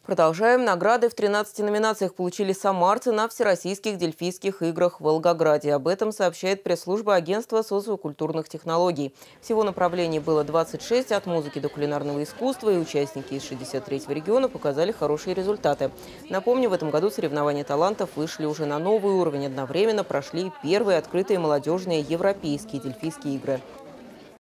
Продолжаем. Награды в 13 номинациях получили самарцы на Всероссийских дельфийских играх в Волгограде. Об этом сообщает пресс-служба агентства социокультурных технологий. Всего направлений было 26, от музыки до кулинарного искусства, и участники из 63-го региона показали хорошие результаты. Напомню, в этом году соревнования талантов вышли уже на новый уровень. Одновременно прошли первые открытые молодежные европейские дельфийские игры.